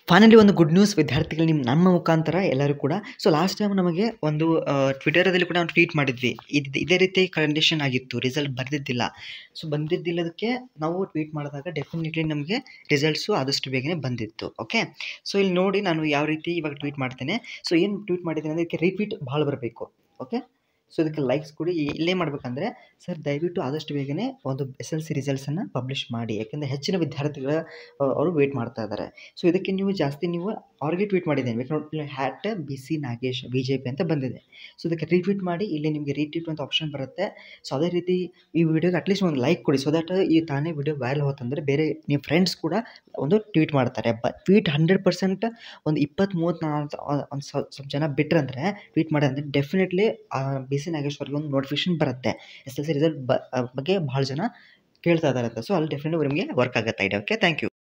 Finally ಒಂದು good news ವಿದ್ಯಾರ್ಥಿಗಳು ನಮ್ಮ ಮುಖಾಂತರ ಎಲ್ಲರೂ ಕೂಡ. ಸೊ ಲಾಸ್ಟ್ ಟೈಮ್ ನಮಗೆ ಒಂದು ಟ್ವಿಟರಲ್ಲಿ ಕೂಡ ನಾವು ಟ್ವೀಟ್ ಮಾಡಿದ್ವಿ, ಇದೇ ರೀತಿ ಕಂಡೀಷನ್ ಆಗಿತ್ತು, ರಿಸಲ್ಟ್ ಬಂದಿದ್ದಿಲ್ಲ. ಸೊ ಬಂದಿದ್ದಿಲ್ಲದಕ್ಕೆ ನಾವು ಟ್ವೀಟ್ ಮಾಡಿದಾಗ ಡೆಫಿನೆಟ್ಲಿ ನಮಗೆ ರಿಸಲ್ಟ್ಸು ಆದಷ್ಟು ಬೇಗನೆ ಬಂದಿತ್ತು. ಓಕೆ, ಸೊ ಇಲ್ಲಿ ನೋಡಿ ನಾನು ಯಾವ ರೀತಿ ಇವಾಗ ಟ್ವೀಟ್ ಮಾಡ್ತೇನೆ. ಸೊ ಏನು ಟ್ವೀಟ್ ಮಾಡಿದ್ದೀನಿ ಅಂದರೆ ಇದಕ್ಕೆ ರಿಪೀಟ್ ಭಾಳ ಬರಬೇಕು. ಓಕೆ, ಸೊ ಇದಕ್ಕೆ ಲೈಕ್ಸ್ ಕೊಡಿ. ಇಲ್ಲೇ ಮಾಡಬೇಕಂದ್ರೆ ಸರ್ ದಯವಿಟ್ಟು ಆದಷ್ಟು ಬೇಗನೆ ಒಂದು SLC ರಿಸಲ್ಟ್ಸನ್ನು ಪಬ್ಲಿಷ್ ಮಾಡಿ, ಯಾಕೆಂದರೆ ಹೆಚ್ಚಿನ ವಿದ್ಯಾರ್ಥಿಗಳ ಅವರು ವೇಟ್ ಮಾಡ್ತಾ ಇದ್ದಾರೆ. ಸೊ ಇದಕ್ಕೆ ನೀವು ಜಾಸ್ತಿ ಅವ್ರಿಗೆ ಟ್ವೀಟ್ ಮಾಡಿದ್ದೇನೆ, ಬೇಕು ನೋಡಿ @BC ನಾಗೇಶ್ BJP ಅಂತ ಬಂದಿದೆ. ಸೊ ಇದಕ್ಕೆ ರೀಟ್ವೀಟ್ ಮಾಡಿ, ಇಲ್ಲಿ ನಿಮಗೆ ರೀಟ್ವೀಟ್ ಅಂತ ಆಪ್ಷನ್ ಬರುತ್ತೆ. ಸೊ ಅದೇ ರೀತಿ ಈ ವಿಡಿಯೋಗೆ ಅಟ್ಲೀಸ್ಟ್ ಒಂದು ಲೈಕ್ ಕೊಡಿ, ಸೊ ದಟ್ ಈ ತಾನೇ ವಿಡಿಯೋ ವೈರಲ್ ಹೋತಂದರೆ ಬೇರೆ ನಿಮ್ಮ ಫ್ರೆಂಡ್ಸ್ ಕೂಡ ಒಂದು ಟ್ವೀಟ್ ಮಾಡ್ತಾರೆ. ಟ್ವೀಟ್ 100% ಒಂದು 20-30 ಒಂದು ಸ್ವಲ್ಪ ಜನ ಬಿಟ್ಟರಂದರೆ ಟ್ವೀಟ್ ಮಾಡಿ ಅಂದರೆ ಡೆಫಿನೆಟ್ಲಿ BC ನಾಗೇಶ್ ಅವ್ರಿಗೆ ಒಂದು ನೋಟಿಫಿಕೇಶನ್ ಬರುತ್ತೆ. SLC ರಿಸಲ್ಟ್ ಬಗ್ಗೆ ಭಾಳ ಜನ ಕೇಳ್ತಾ ಇದ್ದಾರೆ ಅಂತ. ಸೊ ಅಲ್ಲಿ ಡೆಫಿನೆಟ್ಲಿ ನಿಮಗೆ ವರ್ಕ್ ಆಗುತ್ತೆ ಐಡಿಯಾ. Okay, thank you.